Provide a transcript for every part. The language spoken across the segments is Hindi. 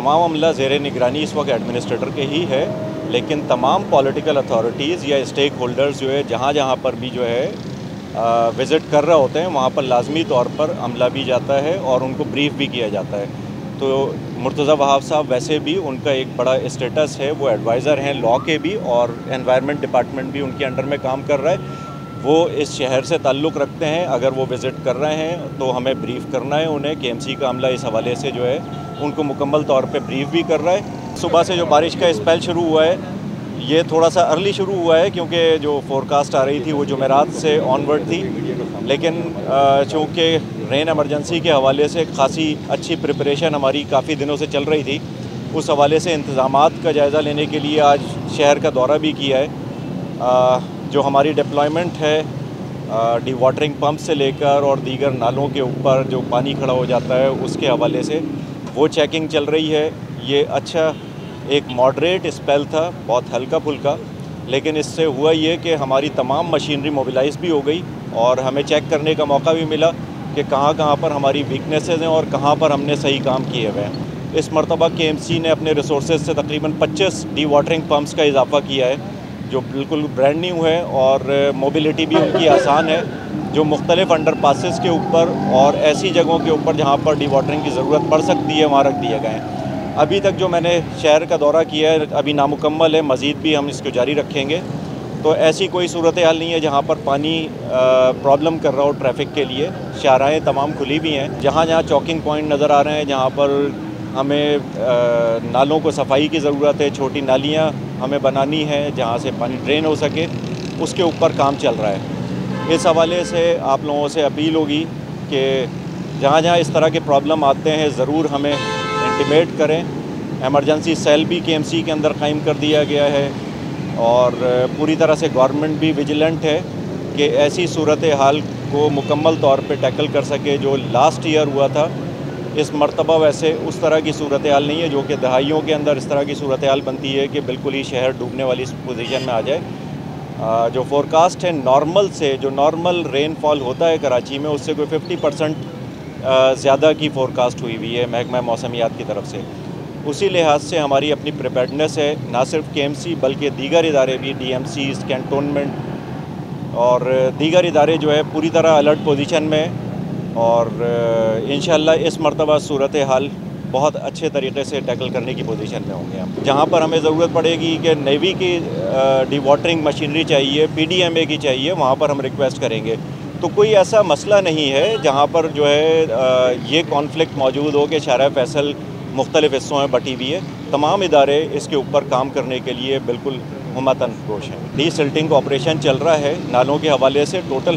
तमाम अमला ज़ेर निगरानी इस वक्त एडमिनिस्ट्रेटर के ही है, लेकिन तमाम पॉलिटिकल अथॉरिटीज़ या स्टेक होल्डर्स जो है जहाँ जहाँ पर भी जो है विज़िट कर रहे होते हैं वहाँ पर लाजमी तौर पर अमला भी जाता है और उनको ब्रीफ़ भी किया जाता है। तो मुर्तज़ा वहाब साहब वैसे भी उनका एक बड़ा स्टेटस है, वो एडवाइज़र हैं लॉ के भी और एनवायरनमेंट डिपार्टमेंट भी उनके अंडर में काम कर रहा है। वो इस शहर से ताल्लुक़ रखते हैं, अगर वो विज़िट कर रहे हैं तो हमें ब्रीफ़ करना है उन्हें। KMC का अमला इस हवाले से जो है उनको मुकम्मल तौर पे ब्रीफ़ भी कर रहा है। सुबह से जो बारिश का स्पेल शुरू हुआ है ये थोड़ा सा अर्ली शुरू हुआ है क्योंकि जो फोरकास्ट आ रही थी वो जुमेरात से ऑनवर्ड थी, लेकिन चूँकि रेन एमरजेंसी के हवाले से खासी अच्छी प्रिपरेशन हमारी काफ़ी दिनों से चल रही थी, उस हवाले से इंतज़ामात का जायज़ा लेने के लिए आज शहर का दौरा भी किया है। जो हमारी डिप्लॉयमेंट है डी वाटरिंग पम्प से लेकर और दीगर नालों के ऊपर जो पानी खड़ा हो जाता है उसके हवाले से वो चेकिंग चल रही है। ये अच्छा एक मॉडरेट स्पेल था, बहुत हल्का फुल्का, लेकिन इससे हुआ ये कि हमारी तमाम मशीनरी मोबिलाइज़ भी हो गई और हमें चेक करने का मौका भी मिला कि कहाँ कहाँ पर हमारी वीकनेसेस हैं और कहाँ पर हमने सही काम किए हुए हैं। इस मरतबा KMC ने अपने रिसोर्सेज से तकरीबन 25 डी वाटरिंग पम्प्स का इजाफ़ा किया है जो बिल्कुल ब्रांड न्यू है और मोबिलिटी भी उनकी आसान है, जो मुख्तलिफ अंडर पासेस के ऊपर और ऐसी जगहों के ऊपर जहाँ पर डी वाटरिंग की ज़रूरत पड़ सकती है वहाँ रख दिए गए हैं। अभी तक जो मैंने शहर का दौरा किया है अभी नामुकम्मल है, मज़ीद भी हम इसको जारी रखेंगे। तो ऐसी कोई सूरत हाल नहीं है जहाँ पर पानी प्रॉब्लम कर रहा हो ट्रैफिक के लिए। शाहराएँ तमाम खुली भी हैं, जहाँ जहाँ चौकिंग पॉइंट नज़र आ रहे हैं जहाँ पर हमें नालों को सफाई की ज़रूरत है, छोटी नालियाँ हमें बनानी है जहाँ से पानी ड्रेन हो सके, उसके ऊपर काम चल रहा है। इस हवाले से आप लोगों से अपील होगी कि जहाँ जहाँ इस तरह के प्रॉब्लम आते हैं ज़रूर हमें इंटीमेट करें। एमरजेंसी सेल भी KMC के अंदर कायम कर दिया गया है और पूरी तरह से गवर्नमेंट भी विजिलेंट है कि ऐसी सूरत हाल को मुकम्मल तौर पे टैकल कर सके। जो लास्ट ईयर हुआ था इस मरतबा वैसे उस तरह की सूरत हाल नहीं है, जो कि दहाइयों के अंदर इस तरह की सूरत हाल बनती है कि बिल्कुल ही शहर डूबने वाली पोजीशन में आ जाए। जो फोरकास्ट है नॉर्मल से, जो नॉर्मल रेनफॉल होता है कराची में उससे कोई 50% ज़्यादा की फ़ोरकास्ट हुई हुई है महकमा मौसमियात की तरफ से। उसी लिहाज से हमारी अपनी प्रिपेयर्डनेस है, ना सिर्फ KMC बल्कि दीगर इदारे भी, DMCs, कैंटोनमेंट और दीगर इदारे जो है पूरी तरह अलर्ट पोजीशन में और इंशाअल्लाह इस मरतबा सूरत हाल बहुत अच्छे तरीके से टैकल करने की पोजीशन में होंगे हम। जहाँ पर हमें ज़रूरत पड़ेगी कि नेवी की डी वाटरिंग मशीनरी चाहिए, PDMA की चाहिए, वहाँ पर हम रिक्वेस्ट करेंगे। तो कोई ऐसा मसला नहीं है जहाँ पर जो है ये कॉन्फ्लिक्ट मौजूद हो कि शाहरा फैसल मुख्तलिफ़ हिस्सों में बटी हुई है। तमाम इदारे इसके ऊपर काम करने के लिए बिल्कुल हुम्मतन कोश हैं। डीसिल्टिंग का ऑपरेशन चल रहा है नालों के हवाले से। टोटल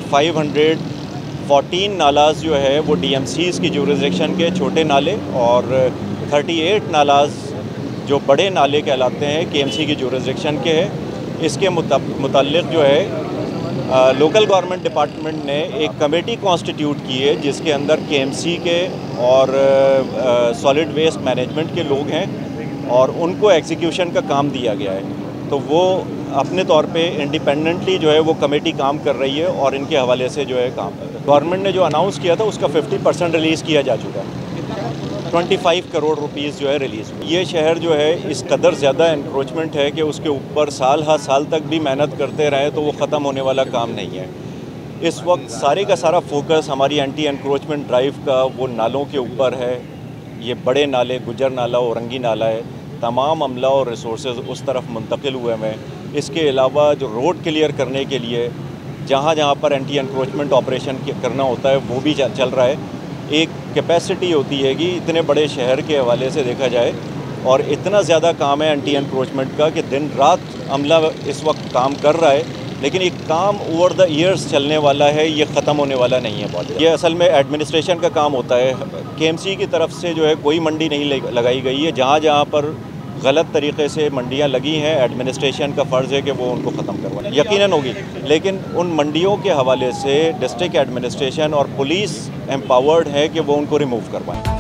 514 नालाज जो है वो DMCs की जुरिसडिक्शन के छोटे नाले और 38 नालाज जो बड़े नाले कहलाते हैं KMC की जुरिसडिक्शन के हैं। इसके मुताल्लिक़ जो है लोकल गवर्नमेंट डिपार्टमेंट ने एक कमेटी कॉन्स्टिट्यूट की है जिसके अंदर KMC के और सॉलिड वेस्ट मैनेजमेंट के लोग हैं और उनको एग्जीक्यूशन का काम दिया गया है। तो वो अपने तौर पे इंडिपेंडेंटली जो है वो कमेटी काम कर रही है और इनके हवाले से जो है काम गवर्नमेंट ने जो अनाउंस किया था उसका 50% रिलीज़ किया जा चुका है। 25 करोड़ रुपीस जो है रिलीज़ हुई। ये शहर जो है इस कदर ज़्यादा इंक्रोचमेंट है कि उसके ऊपर साल हर साल तक भी मेहनत करते रहें तो वो ख़त्म होने वाला काम नहीं है। इस वक्त सारे का सारा फोकस हमारी एंटी एनक्रोचमेंट ड्राइव का वो नालों के ऊपर है। ये बड़े नाले, गुजर नाला, औरंगी नाला है, तमाम अमला और रिसोर्सेज उस तरफ मुंतकिल हुए हैं। इसके अलावा जो रोड क्लियर करने के लिए जहाँ जहाँ पर एंटी एनक्रोचमेंट ऑपरेशन करना होता है वो भी चल रहा है। एक कैपेसिटी होती है कि इतने बड़े शहर के हवाले से देखा जाए और इतना ज़्यादा काम है एंटी एनक्रोचमेंट का कि दिन रात अमला इस वक्त काम कर रहा है, लेकिन ये काम ओवर द ईयर्स चलने वाला है, ये ख़त्म होने वाला नहीं है। बहुत ये असल में एडमिनिस्ट्रेशन का काम होता है। KMC की तरफ से जो है कोई मंडी नहीं लगाई गई है। जहाँ जहाँ पर गलत तरीके से मंडियाँ लगी हैं एडमिनिस्ट्रेशन का फ़र्ज़ है कि वो उनको ख़त्म करवाएं। यकीनन होगी, लेकिन उन मंडियों के हवाले से डिस्ट्रिक्ट एडमिनिस्ट्रेशन और पुलिस एम्पावर्ड है कि वो उनको रिमूव करवाएं।